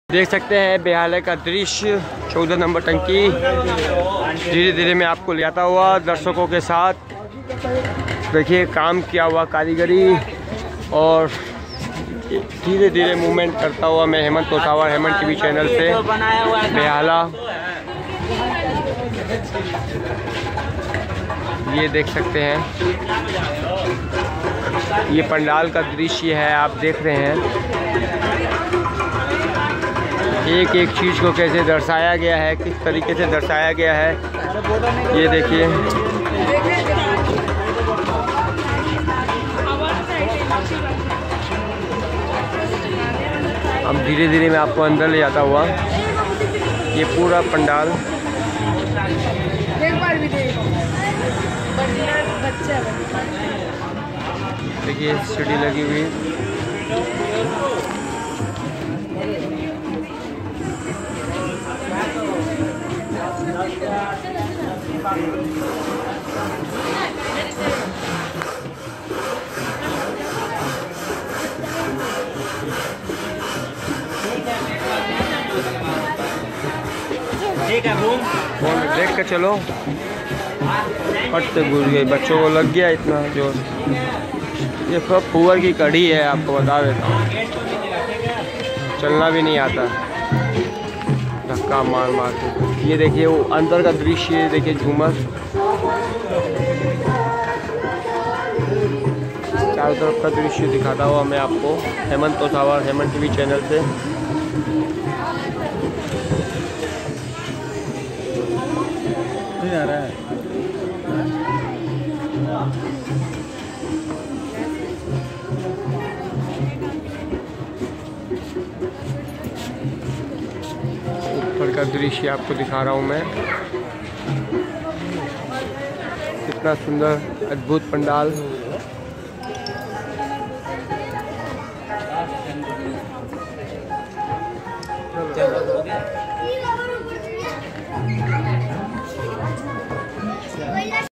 देख सकते हैं बेहाले का दृश्य, 14 नंबर टंकी। धीरे धीरे मैं आपको ले आता हुआ दर्शकों के साथ। देखिए काम किया हुआ कारीगरी और धीरे धीरे मूवमेंट करता हुआ मैं हेमंत तोतावर, हेमंत टीवी चैनल से बेहाला। ये देख सकते हैं, ये पंडाल का दृश्य है, आप देख रहे हैं एक एक चीज़ को कैसे दर्शाया गया है, किस तरीके से दर्शाया गया है। ये देखिए अब धीरे धीरे मैं आपको अंदर ले जाता हुआ। ये पूरा पंडाल देखिए, सीढ़ी लगी हुई। देख के चलो, फट से घुस गई, बच्चों को लग गया इतना जोर। ये सब पुअर की कड़ी है, आपको बता देता हूँ, चलना भी नहीं आता, धक्का मार मार के। ये देखिए वो अंदर का दृश्य, ये देखिए झूमर, चारों तरफ का दृश्य दिखाता हुआ मैं आपको हेमंत तोतावर, हेमंत टीवी चैनल से। आ रहा है ऊपर का दृश्य आपको दिखा रहा हूँ मैं। कितना सुंदर अद्भुत पंडाल।